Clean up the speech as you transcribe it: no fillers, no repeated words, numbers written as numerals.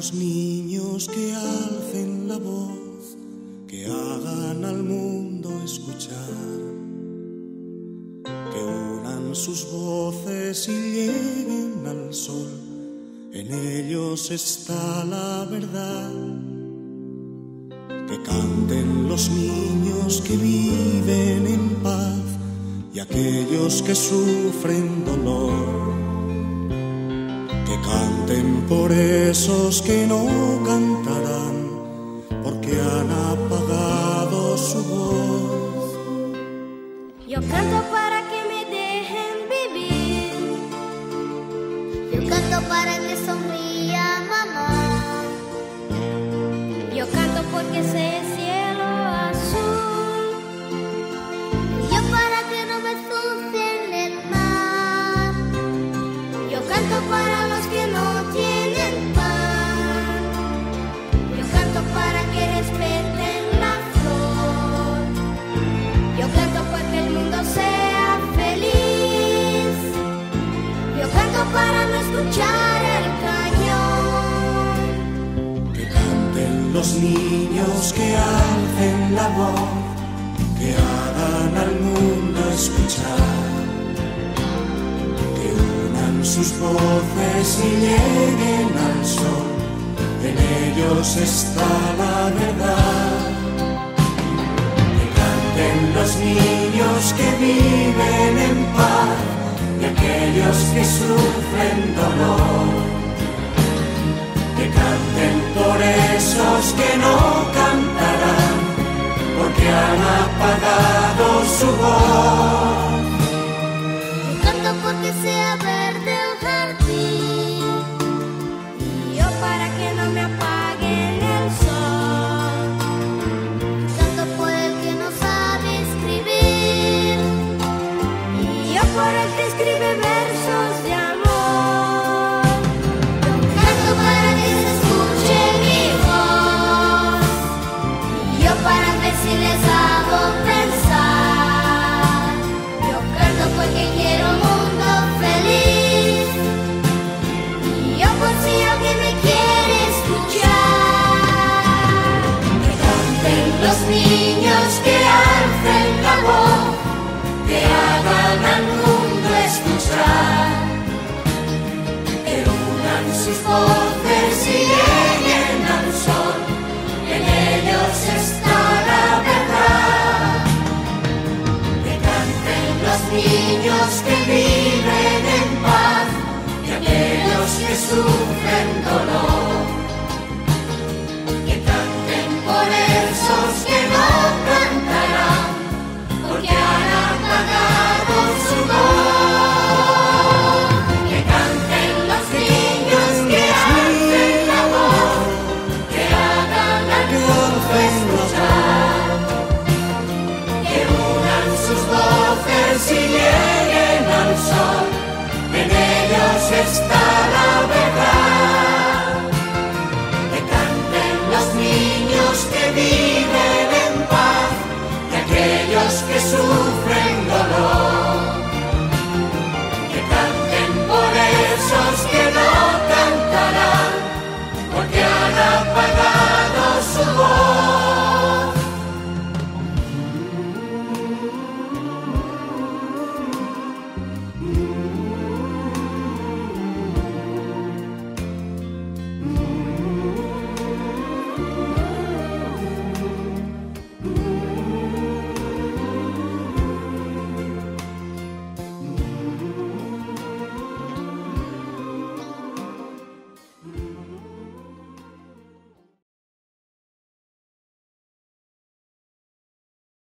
los niños que alcen la voz, que hagan al mundo escuchar, que unan sus voces y lleguen al sol. En ellos está la verdad. Que canten los niños que viven en paz y aquellos que sufren dolor. Que canten por esos que no cantarán, porque han apagado su voz. Yo canto para que me dejen vivir. Yo canto para que sonría mamá. Yo canto porque sé cielo azul. Yo para que no me ensucien el mar. Yo canto para los que no tienen pan. Yo canto para que respeten la flor. Yo canto para que el mundo sea feliz. Yo canto para no escuchar el cañón. Que canten los niños que alcen la voz, que hagan al mundo escuchar, que unan sus voces y lleguen al sol. En ellos está la verdad. Que canten los niños que viven en paz y aquellos que sufren dolor. Que canten por esos que no cantarán, porque han apagado su voz. Yo canto porque sea verde el jardín. Y yo para que no me apaguen el sol. Canto por el que no sabe escribir. Y yo por el que escribe versos de amor. Canto para que se escuche mi voz. Y yo para ver si les hago pensar. Yo canto porque quiero un mundo feliz. Y yo por si alguien me quiere escuchar. Que canten Los niños que alcen la voz, que hagan al mundo escuchar, que unan sus voces y lleguen al sol. En ellos está la verdad. Que canten los niños que viven en paz y aquellos que sufren dolor. Que canten por esos que no cantarán, porque han apagado su voz. Que canten los niños que alcen la voz, que hagan al mundo escuchar, que unan sus voces y lleguen al sol. En ellos está